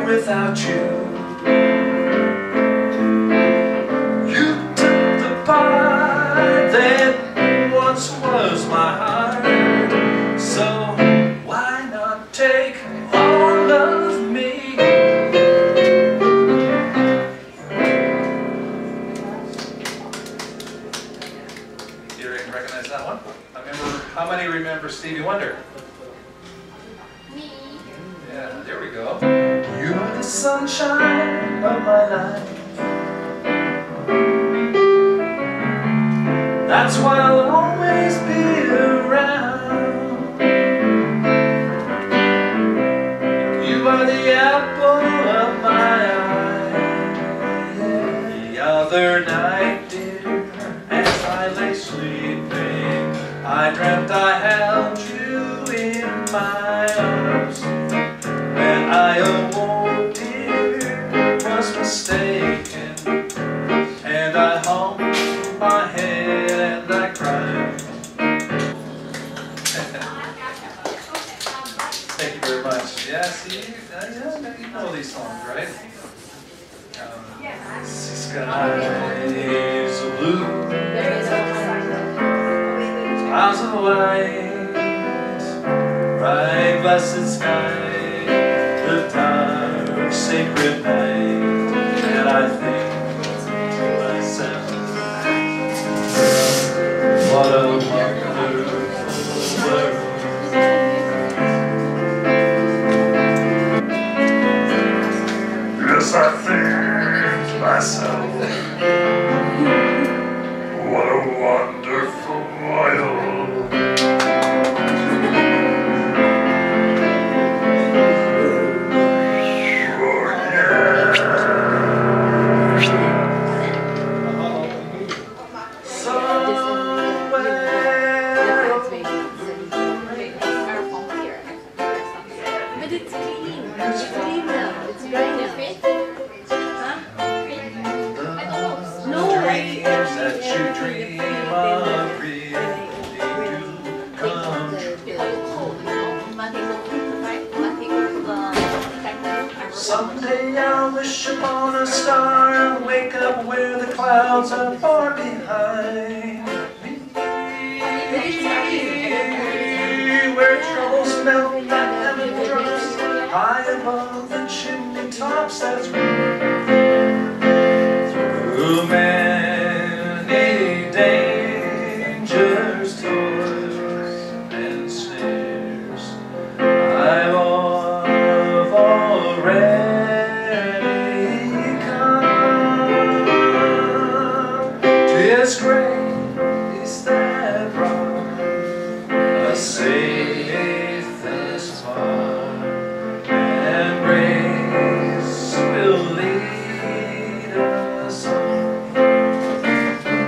without you. You took the part that once was my heart, so why not take all of me? You recognize that one? How many remember Stevie Wonder? Me. Yeah, there we go. You're the sunshine of my life. That's why I'll always be around. You are the apple of my eye. The other night, dear, as I lay sleeping, I dreamt I held you in my arms. When I awoke, dear, was mistaken, and I hung my head and I cried. Thank you very much. Yeah, see, you know these songs, right? Skies of blue, clouds of white, bright blessed sky, the dark sacred night, and I think to myself, what a wonderful world. Yes, I think to myself, what a wonderful world. Sure, yeah. But it's clean. It's clean now. It's dry now. Huh? No, Dreams that you dream of really do come true. Someday I'll wish upon a star and wake up where the clouds are far behind me, where troubles melt like lemon drops high above the chimney tops. That's through